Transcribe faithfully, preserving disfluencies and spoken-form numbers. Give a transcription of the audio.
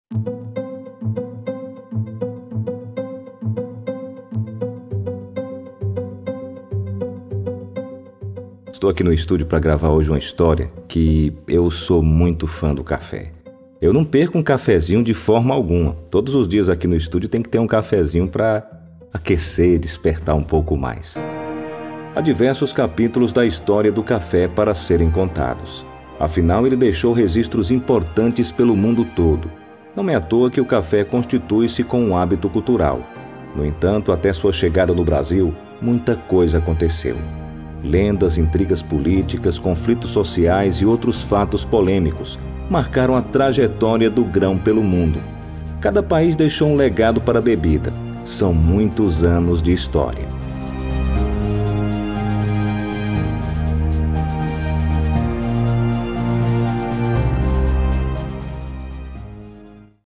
Estou aqui no estúdio para gravar hoje uma história que eu sou muito fã do café. Eu não perco um cafezinho de forma alguma. Todos os dias aqui no estúdio tem que ter um cafezinho para aquecer e despertar um pouco mais. Há diversos capítulos da história do café para serem contados. Afinal, ele deixou registros importantes pelo mundo todo. Não é à toa que o café constitui-se com um hábito cultural. No entanto, até sua chegada no Brasil, muita coisa aconteceu. Lendas, intrigas políticas, conflitos sociais e outros fatos polêmicos marcaram a trajetória do grão pelo mundo. Cada país deixou um legado para a bebida. São muitos anos de história.